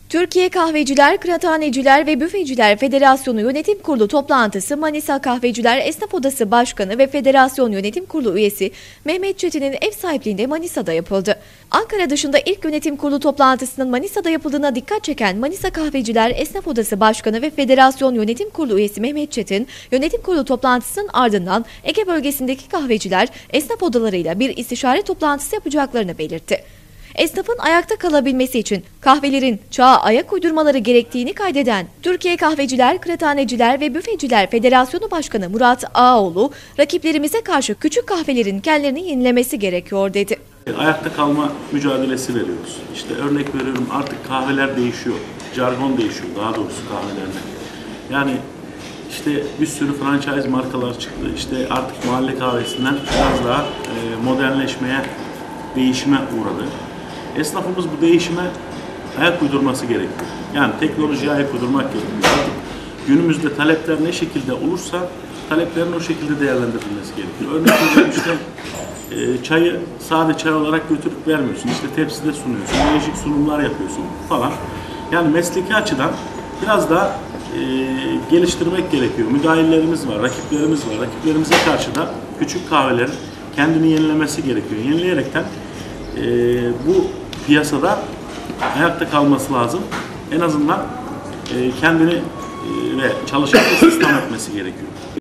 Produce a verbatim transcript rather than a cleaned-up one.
Türkiye Kahveciler, Kıraathaneciler ve Büfeciler Federasyonu Yönetim Kurulu toplantısı Manisa Kahveciler Esnaf Odası Başkanı ve Federasyon Yönetim Kurulu üyesi Mehmet Çetin'in ev sahipliğinde Manisa'da yapıldı. Ankara dışında ilk yönetim kurulu toplantısının Manisa'da yapıldığına dikkat çeken Manisa Kahveciler Esnaf Odası Başkanı ve Federasyon Yönetim Kurulu üyesi Mehmet Çetin, yönetim kurulu toplantısının ardından Ege bölgesindeki kahveciler esnaf odalarıyla bir istişare toplantısı yapacaklarını belirtti. Esnafın ayakta kalabilmesi için kahvelerin çağa ayak uydurmaları gerektiğini kaydeden Türkiye Kahveciler, Kıraathaneciler ve Büfeciler Federasyonu Başkanı Murat Ağaoğlu, rakiplerimize karşı küçük kahvelerin kendilerini yenilemesi gerekiyor dedi. Ayakta kalma mücadelesi veriyoruz. İşte örnek veriyorum, artık kahveler değişiyor, jargon değişiyor daha doğrusu kahvelerde. Yani işte bir sürü franchise markalar çıktı. İşte artık mahalle kahvesinden biraz daha modernleşmeye, değişime uğradı. Esnafımız bu değişime ayak uydurması gerekiyor. Yani teknolojiye ayak uydurmak gerekiyor. Günümüzde talepler ne şekilde olursa taleplerin o şekilde değerlendirilmesi gerekiyor. Örnek veriyorum, işte e, çayı sade çay olarak götürüp vermiyorsun. İşte tepside sunuyorsun, değişik sunumlar yapıyorsun falan. Yani mesleki açıdan biraz daha e, geliştirmek gerekiyor. Müdahillerimiz var, rakiplerimiz var. Rakiplerimize karşı da küçük kahvelerin kendini yenilemesi gerekiyor. Yenileyerekten e, bu piyasada ayakta kalması lazım. En azından e, kendini e, ve çalışanı istihdam etmesi gerekiyor.